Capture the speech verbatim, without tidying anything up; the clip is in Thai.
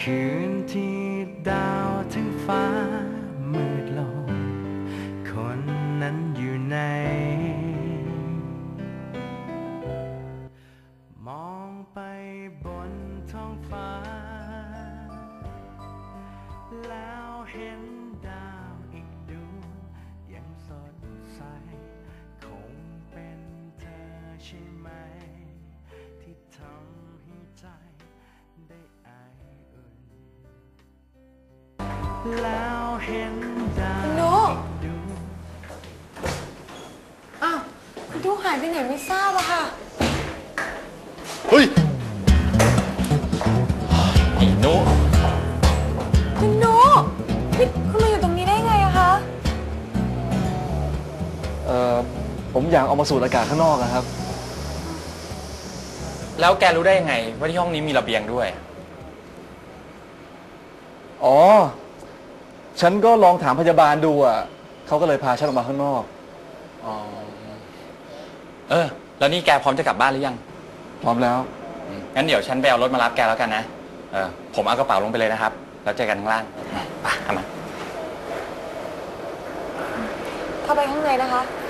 คืนที่ดาวทั้งฟ้ามืดลงคนนั้นอยู่ไหนมองไปบนท้องฟ้าแล้วเห็นดาวอีกดวงยังสดใสคงเป็นเธอใช่ไหมที่ทำให้ใจได้ไออุ่นแล้วเห็นดาวอีกดวงอ้าวดูหายไปไหนไม่ทราบอะค่ะเฮ้ยไอ้นุคุณนุนี่คุณมาอยู่ตรงนี้ได้ไงอะคะเอ่อผมอยากออกมาสูดอากาศข้างนอกนะครับแล้วแกรู้ได้ยังไงว่าที่ห้องนี้มีระเบียงด้วยอ๋อฉันก็ลองถามพยาบาลดูอ่ะเขาก็เลยพาฉันออกมาข้างนอกอ๋อเออแล้วนี่แกพร้อมจะกลับบ้านหรือยังพร้อมแล้วงั้นเดี๋ยวฉันไปเอารถมารับแกแล้วกันนะเออผมเอากระเป๋าลงไปเลยนะครับแล้วเจอกันข้างล่างไปทำมาเข้าไปข้างในนะคะ